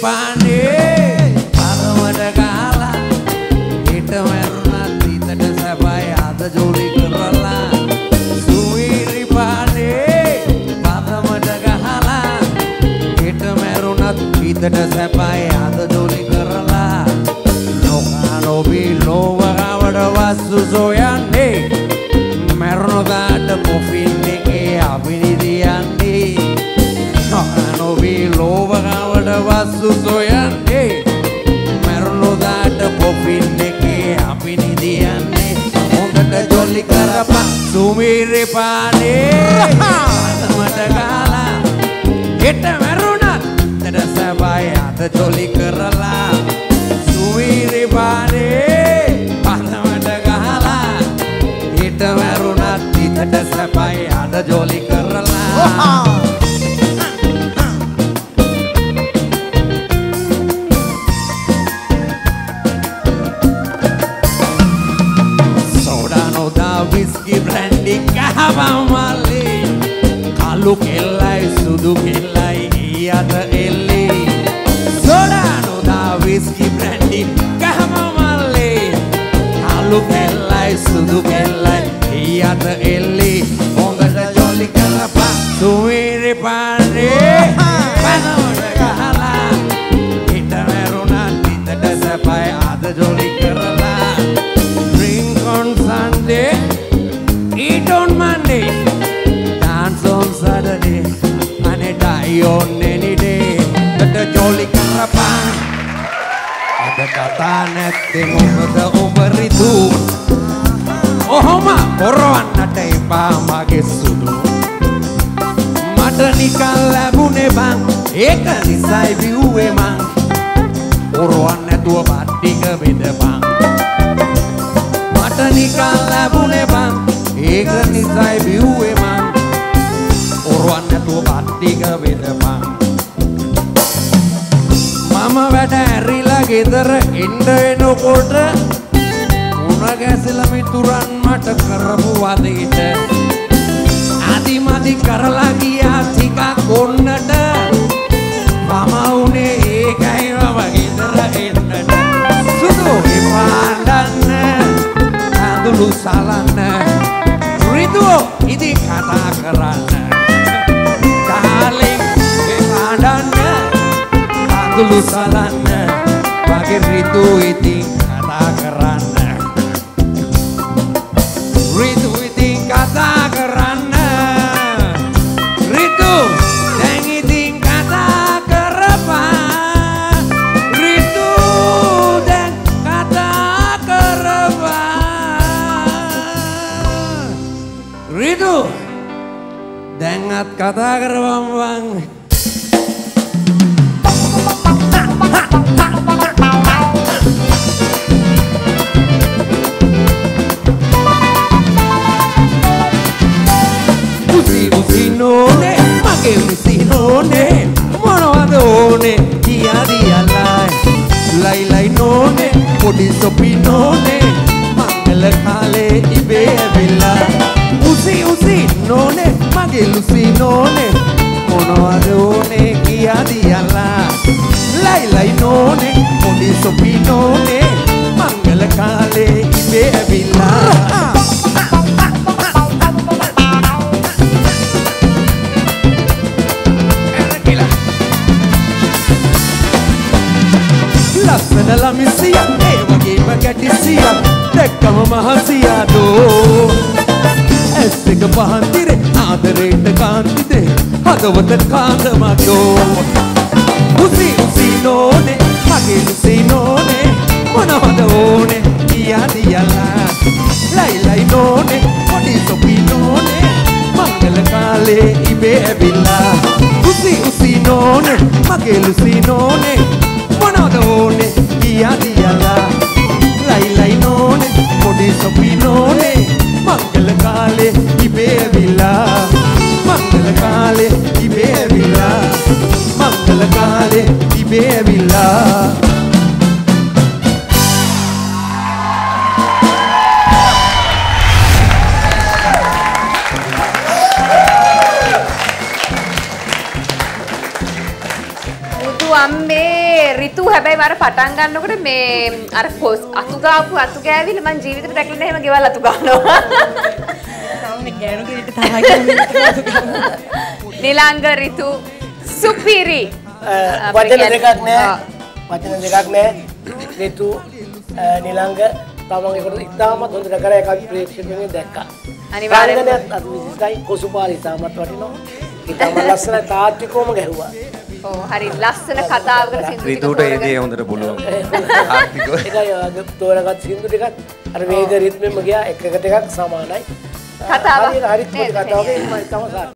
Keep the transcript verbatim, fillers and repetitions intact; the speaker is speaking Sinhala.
පානේ පරමට ගහලා ඊට මරුණත් හිතට සැපයි අද ජොලි කරලා සුවීරි පානේ පරමට ගහලා ඊට මරුණත් හිතට සැපයි අද ජොලි කරලා නොකනොබි ලෝවවට වස්තු සොයන්නේ මරුණාට කොෆින් එකේ අභිනිදියන්නේ නොකනොබි ලෝවවට වස්තු සොයන්නේ මරුණාට කොෆින් එකේ අභිනිදියන්නේ හොඳට ජොලි කරපන් සුමීරි පානේ පරමට ගහලා හෙට මරුණත් හිතට සැපයි අද ජොලි කරලා සුමීරි පානේ පරමට ගහලා හෙට මරුණත් හිතට සැපයි අද ජොලි කරලා සෝඩා නොදා විස්කි බ්‍රැන්ඩි කහවම් මල්ලි කළු කෙල්ලයි සුදු කෙල්ලයි ඊ අත එල්ලි සෝඩා නොදා විස්කි බ්‍රැන්ඩි කහවම් මල්ලි කළු කෙල්ලයි සුදු කෙල්ලයි ඊ අත එල්ලි හොඳට ජොලි කරපන් සුමීරි පානේ පරමට ගහලා හිට මරුණත් හිතට සැපයි අද ජොලි කරලා drink on Sunday eat on Monday dance on Saturday and die on any day කට ජොලි කරපන් අද කතා නැත්තේ මොකද ඔබ රිතු ඔහොම පොරවන්නට එපා මගේ සුදු මට නිකන් ලැබුණේ බං ඒක නිසයි බිව්වේ මං පොරවන්න නැතුව බට්ටික බෙදපන් මට නිකන් ලැබුණේ බං ඒක නිසයි බිව්වේ මං පොරවන්න නැතුව බට්ටික බෙදපන් මම වැඩ ඇරිලා ගෙදර එන්න එනකොට උණ ගැසලා මිතුරන් මට කරපු වදේට අදිමදි කරලා ගියා ටිකක් ඔන්නට මම උනේ ඒකයි මම ගෙදර එන්නට සුදු පාඩන්න අඳුළු සලන්න රිදුව ඉදි කතා කරන්න ඩාලින් පාඩන්න අඳුළු සලන්න මගේ රිදු ඉතින් කතා කරන්න රිදු ඉතින් කතා කරන්න රිදු දැන් ඉතින් කතා කරපන් රිදු දැන් කතා කරපන් රිදු දැන්වත් කතා කරපන් වන් Usinone, mage usinone, monoado one, dia dia lai, lai lai none, podi sopinone, mangala khale ibe villa. Usi usi none, mage usinone, monoado one, dia dia lai, lai lai none, podi sopinone, mangala khale ibe villa. Lassana la misia, e wage magadisiya, dekkama mahasiya do. Essika pahandire, adareta kantide, hadawata kandama do. Usi usi none, mage usi none, monawada one, diya diya la. Lai lai none, podi sopi none, mangala kale ibe villa. Usi usi none, mage usi none. Monodone, dia dia la, lai lai none, podi sopi none, mangala kale ibe villa, mangala kale ibe villa, mangala kale ibe villa. අම්මේ රිතු හැබැයි මර පටන් ගන්නකොට මේ අර පොස් අතු ගාපු අතු ගෑවිල මං ජීවිතේට දැකලා නැහැ එහෙම ගෙවල් අතු ගන්නවා. තාමනේ ගෑනු කෙනෙක් තමයි කියන්නේ. නිලංග රිතු සුපිරි. වචන දෙකක් නෑ. වචන දෙකක් නෑ. රිතු නිලංග තමන් ඒකට ඉතාමත් හොඳට කරා ඒක අපි ප්‍රේක්ෂකයන්ගෙන් දැක්කා. අනිවාර්යයෙන්ම අද විශේෂයි කොසුපාලි ඉතාමත් වටිනවා. ඉතාම ලස්සන තාත්විකවම ගැහුවා. ඔව් හරි ලස්සන කතාවකට සින්දු ටික රිතුට ඒ දේ හොඳට පුළුවන්. ආර්ථිකව. ඒකයි තෝරගත් සින්දු ටිකත් අර වේග රිද්මෙම ගියා එකකට එකක් සමානයි. කතාව හරි හරි කතාවක ඉන්න තමයි